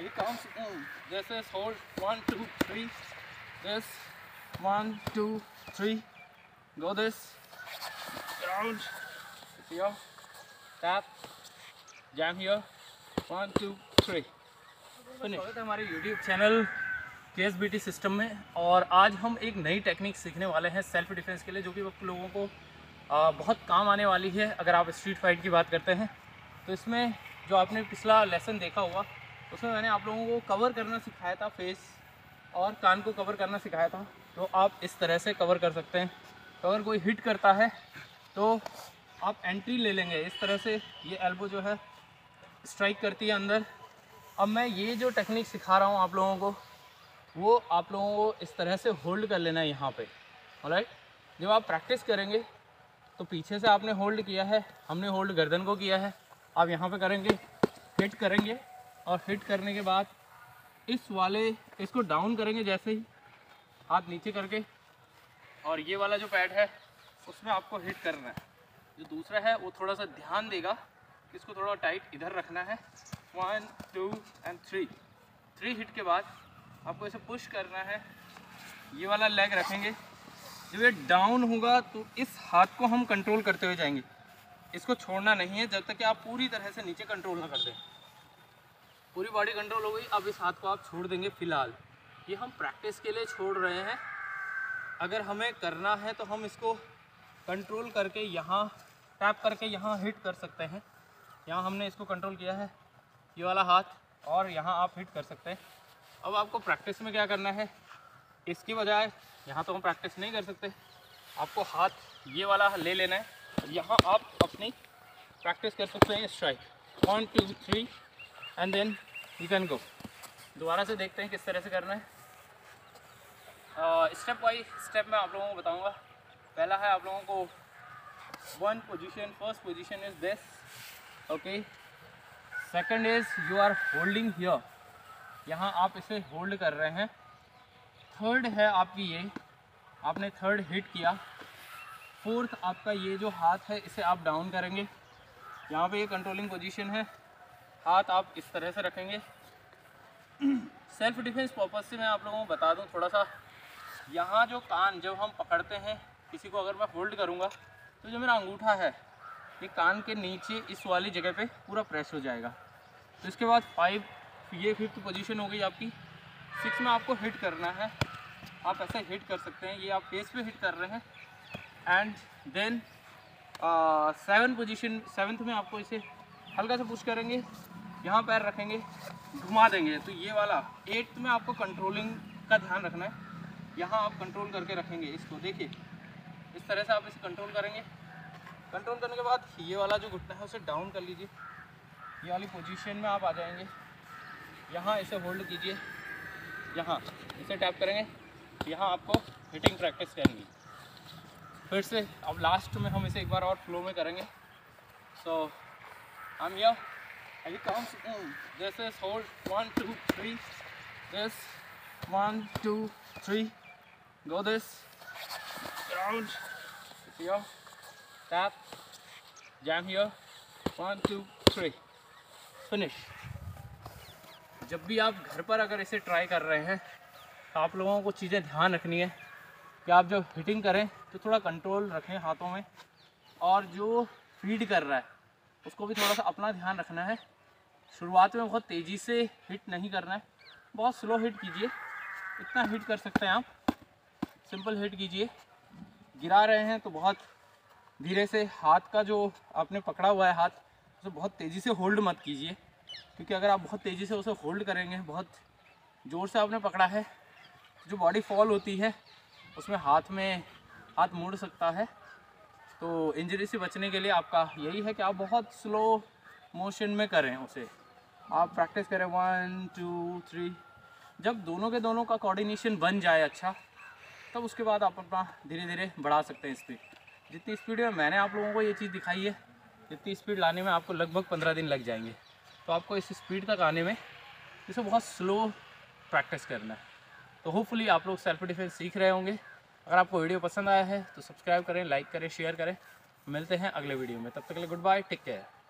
He comes in. This is hold 1, 2, 3. This 1, 2, 3. Go this round. Here. Tap. Jam here. 1, 2, 3. स्वागत है हमारे YouTube channel KSBT system में। और आज हम एक नई टेक्निक सीखने वाले हैं सेल्फ डिफेंस के लिए, जो कि आप लोगों को बहुत काम आने वाली है अगर आप स्ट्रीट फाइट की बात करते हैं। तो इसमें जो आपने पिछला लेसन देखा हुआ, उसमें मैंने आप लोगों को कवर करना सिखाया था, फेस और कान को कवर करना सिखाया था। तो आप इस तरह से कवर कर सकते हैं। तो अगर कोई हिट करता है तो आप एंट्री ले लेंगे इस तरह से। ये एल्बो जो है स्ट्राइक करती है अंदर। अब मैं ये जो टेक्निक सिखा रहा हूँ आप लोगों को, वो आप लोगों को इस तरह से होल्ड कर लेना है यहाँ पे। ऑलराइट, जब आप प्रैक्टिस करेंगे तो पीछे से आपने होल्ड किया है, हमने होल्ड गर्दन को किया है। आप यहाँ पे करेंगे, हिट करेंगे और हिट करने के बाद इसको डाउन करेंगे जैसे ही, हाथ नीचे करके, और ये वाला जो पैड है उसमें आपको हिट करना है। जो दूसरा है वो थोड़ा सा ध्यान देगा, इसको थोड़ा टाइट इधर रखना है। 1, 2 and 3 हिट के बाद आपको इसे पुश करना है। ये वाला लेग रखेंगे, जब ये डाउन होगा तो इस हाथ को हम कंट्रोल करते हुए जाएंगे। इसको छोड़ना नहीं है जब तक कि आप पूरी तरह से नीचे कंट्रोल ना कर दें। पूरी बॉडी कंट्रोल हो गई, अब इस हाथ को आप छोड़ देंगे। फ़िलहाल ये हम प्रैक्टिस के लिए छोड़ रहे हैं। अगर हमें करना है तो हम इसको कंट्रोल करके यहाँ टैप करके यहाँ हिट कर सकते हैं। यहाँ हमने इसको कंट्रोल किया है, ये वाला हाथ, और यहाँ आप हिट कर सकते हैं। अब आपको प्रैक्टिस में क्या करना है, इसकी बजाय यहाँ तो हम प्रैक्टिस नहीं कर सकते, आपको हाथ ये वाला ले लेना है। यहाँ आप अपनी प्रैक्टिस कर सकते हैं strike 1, 2, 3 and then you can go. दोबारा से देखते हैं किस तरह से करना है। स्टेप बाई स्टेप मैं आप लोगों को बताऊँगा। पहला है आप लोगों को one position, first position is this, okay. Second is you are holding here, यहाँ आप इसे होल्ड कर रहे हैं। थर्ड है आपकी ये, आपने थर्ड हिट किया। फोर्थ आपका ये जो हाथ है इसे आप डाउन करेंगे। यहाँ पे ये कंट्रोलिंग पोजीशन है, हाथ आप इस तरह से रखेंगे। सेल्फ डिफेंस पर्पज़ से मैं आप लोगों को बता दूँ थोड़ा सा, यहाँ जो कान जब हम पकड़ते हैं किसी को, अगर मैं होल्ड करूँगा तो जो मेरा अंगूठा है ये कान के नीचे इस वाली जगह पे पूरा प्रेस हो जाएगा। तो इसके बाद 5, ये 5th पोजीशन हो गई आपकी। 6 में आपको हिट करना है, आप ऐसे हिट कर सकते हैं, ये आप फेस पे हिट कर रहे हैं। एंड देन 7 पोजीशन, 7th में आपको इसे हल्का सा पुश करेंगे, यहाँ पैर रखेंगे, घुमा देंगे। तो ये वाला 8th में आपको कंट्रोलिंग का ध्यान रखना है, यहाँ आप कंट्रोल करके रखेंगे इसको। देखिए इस तरह से आप इसे कंट्रोल करेंगे। कंट्रोल करने के बाद ये वाला जो घुटना है उसे डाउन कर लीजिए, ये वाली पोजीशन में आप आ जाएंगे। यहाँ इसे होल्ड कीजिए, यहाँ इसे टैप करेंगे, यहाँ आपको हिटिंग प्रैक्टिस करनी। फिर से अब लास्ट में हम इसे एक बार और फ्लो में करेंगे। So I am here, he comes in, this is hold 1, 2, 3, this 1, 2, 3, go this round, here tap, jam here, 1, 2, 3, finish। जब भी आप घर पर अगर इसे ट्राई कर रहे हैं तो आप लोगों को चीज़ें ध्यान रखनी है कि आप जब हिटिंग करें तो थोड़ा कंट्रोल रखें हाथों में, और जो फीड कर रहा है उसको भी थोड़ा सा अपना ध्यान रखना है। शुरुआत में बहुत तेज़ी से हिट नहीं करना है, बहुत स्लो हिट कीजिए। इतना हिट कर सकते हैं आप, सिंपल हिट कीजिए। गिरा रहे हैं तो बहुत धीरे से, हाथ का जो आपने पकड़ा हुआ है हाथ, उसे बहुत तेज़ी से होल्ड मत कीजिए, क्योंकि अगर आप बहुत तेज़ी से उसे होल्ड करेंगे, बहुत ज़ोर से आपने पकड़ा है, जो बॉडी फॉल होती है उसमें हाथ मुड़ सकता है। तो इंजरी से बचने के लिए आपका यही है कि आप बहुत स्लो मोशन में करें उसे। आप प्रैक्टिस करें 1, 2, 3। जब दोनों के दोनों का कोऑर्डिनेशन बन जाए अच्छा, तब उसके बाद आप अपना धीरे धीरे बढ़ा सकते हैं स्पीड। जितनी स्पीड में मैंने आप लोगों को ये चीज़ दिखाई है, जितनी स्पीड लाने में आपको लगभग 15 दिन लग जाएंगे। तो आपको इस स्पीड तक आने में इसे बहुत स्लो प्रैक्टिस करना है। तो होपफुली आप लोग सेल्फ डिफेंस सीख रहे होंगे। अगर आपको वीडियो पसंद आया है तो सब्सक्राइब करें, लाइक करें, शेयर करें। मिलते हैं अगले वीडियो में, तब तक के लिए गुड बाय, टेक केयर।